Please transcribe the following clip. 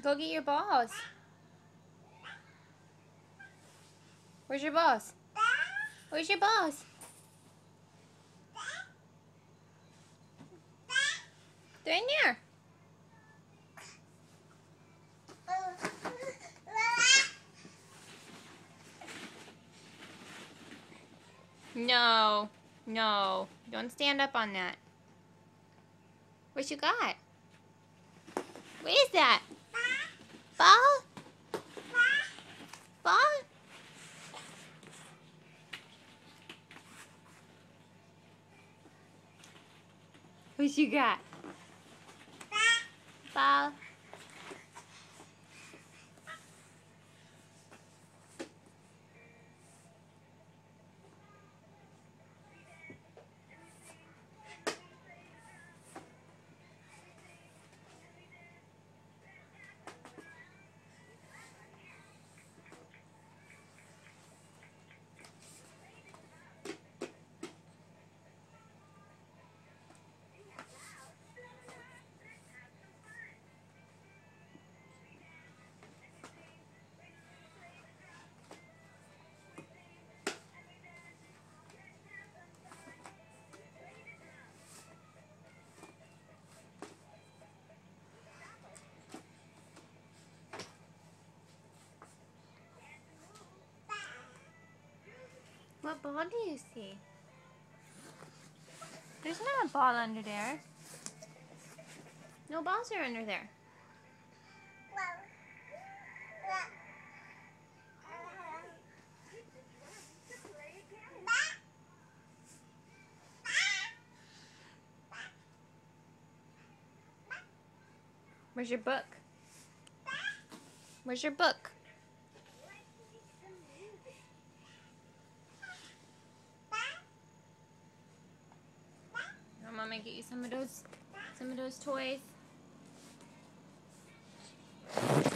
Go get your balls. Where's your balls? Where's your balls? They're in there. No. No. Don't stand up on that. What you got? What is that? Ball? Ball? What you got? Ball? What ball do you see? There's not a ball under there. No balls are under there. Where's your book? Where's your book? I'm gonna get you some of those toys.